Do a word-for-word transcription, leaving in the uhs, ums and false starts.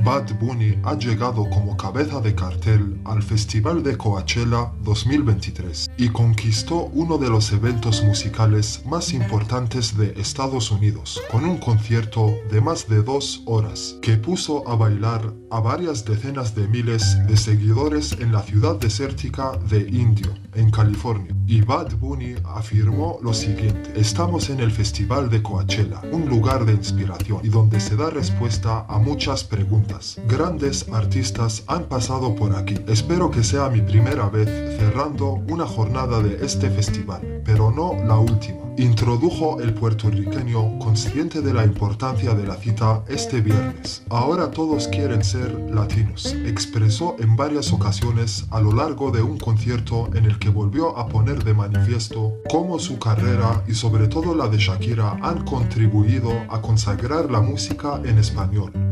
Bad Bunny ha llegado como cabeza de cartel al Festival de Coachella dos mil veintitrés y conquistó uno de los eventos musicales más importantes de Estados Unidos, con un concierto de más de dos horas que puso a bailar a varias decenas de miles de seguidores en la ciudad desértica de Indio, en California. Y Bad Bunny afirmó lo siguiente: estamos en el Festival de Coachella, un lugar de inspiración y donde se da respuesta a muchas preguntas. Grandes artistas han pasado por aquí. Espero que sea mi primera vez cerrando una jornada de este festival, pero no la última, introdujo el puertorriqueño, consciente de la importancia de la cita este viernes. Ahora todos quieren ser latinos, expresó en varias ocasiones a lo largo de un concierto en el que volvió a poner de manifiesto cómo su carrera y sobre todo la de Shakira han contribuido a consagrar la música en español.